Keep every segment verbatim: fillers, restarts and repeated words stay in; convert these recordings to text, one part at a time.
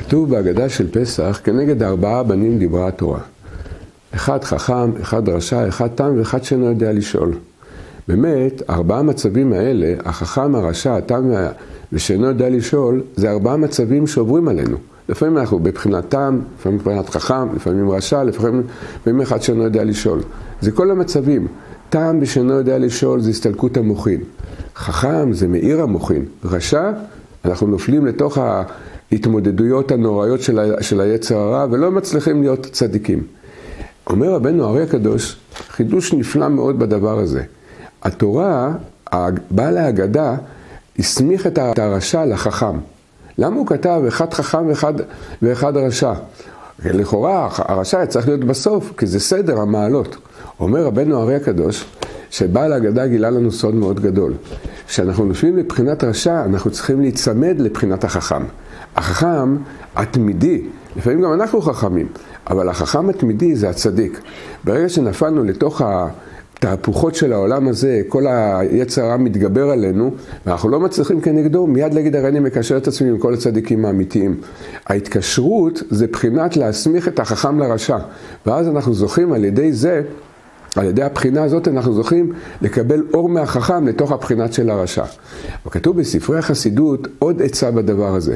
כתוב בהגדה של פסח, כנגד ארבעה בנים דיברה התורה. אחד חכם, אחד רשע, אחד תם ואחד שאינו יודע לשאול. באמת, ארבעה המצבים האלה, החכם, הרשע, התם ושאינו יודע לשאול, זה ארבעה מצבים שעוברים עלינו. לפעמים אנחנו בבחינת תם, לפעמים בבחינת חכם, לפעמים רשע, לפעמים, לפעמים אחד שאינו יודע לשאול. זה כל המצבים. תם ושאינו יודע לשאול זה הסתלקות המוחין. חכם זה מאיר המוחין. רשע, אנחנו נופלים לתוך ההתמודדויות הנוראיות של, ה, של היצר הרע ולא מצליחים להיות צדיקים. אומר רבנו הארי הקדוש, חידוש נפלא מאוד בדבר הזה. התורה, בעל ההגדה, הסמיך את הרשע לחכם. למה הוא כתב אחד חכם ואחד, ואחד רשע? לכאורה, הרשע צריך להיות בסוף, כי זה סדר המעלות. אומר רבנו הארי הקדוש, שבעל ההגדה גילה לנו סוד מאוד גדול. כשאנחנו נופלים לבחינת רשע, אנחנו צריכים להיצמד לבחינת החכם. החכם התמידי, לפעמים גם אנחנו חכמים, אבל החכם התמידי זה הצדיק. ברגע שנפלנו לתוך התהפוכות של העולם הזה, כל היצר הרע מתגבר עלינו, ואנחנו לא מצליחים כנגדו, מיד להגיד הרי אני מקשר את עצמי עם כל הצדיקים האמיתיים. ההתקשרות זה בחינת להסמיך את החכם לרשע, ואז אנחנו זוכים על ידי זה, על ידי הבחינה הזאת אנחנו זוכים לקבל אור מהחכם לתוך הבחינת של הרשע. וכתוב בספרי החסידות עוד עצה בדבר הזה.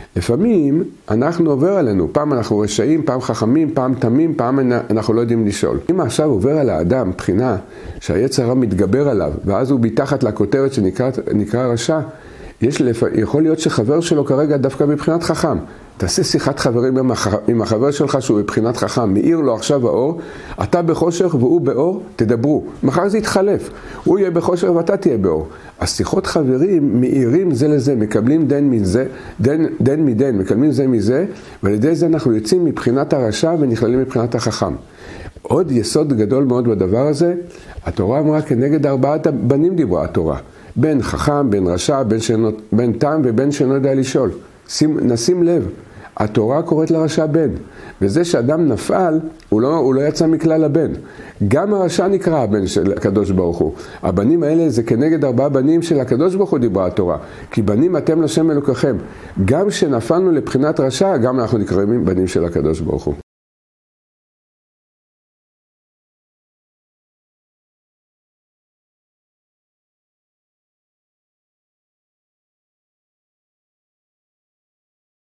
לפעמים אנחנו עובר עלינו, פעם אנחנו רשעים, פעם חכמים, פעם תמים, פעם אנחנו לא יודעים לשאול. אם עכשיו עובר על האדם בחינה שהיצר הרע מתגבר עליו, ואז הוא מתחת לכותרת שנקרא רשע, יש לפ... יכול להיות שחבר שלו כרגע דווקא בבחינת חכם. תעשה שיחת חברים עם, הח... עם החבר שלך שהוא בבחינת חכם, מאיר לו עכשיו האור, אתה בחושך והוא באור, תדברו. מחר זה יתחלף, הוא יהיה בחושך ואתה תהיה באור. השיחות חברים מאירים זה לזה, מקבלים דן מזה, דן, דן מדן, מקבלים זה מזה, ועל ידי זה אנחנו יוצאים מבחינת הרשע ונכללים מבחינת החכם. עוד יסוד גדול מאוד בדבר הזה, התורה אמרה כנגד ארבעת הבנים דיברה התורה. בן חכם, בן רשע, בן, שאינו, בן תם ובן שאינו יודע לשאול. שים, נשים לב, התורה קוראת לרשע בן, וזה שאדם נפל, הוא לא, הוא לא יצא מכלל הבן. גם הרשע נקרא הבן של הקדוש ברוך הוא. הבנים האלה זה כנגד ארבעה בנים של הקדוש ברוך הוא דיברה התורה. כי בנים אתם לשם אלוקיכם. גם שנפלנו לבחינת רשע, גם אנחנו נקראים בנים של הקדוש ברוך הוא.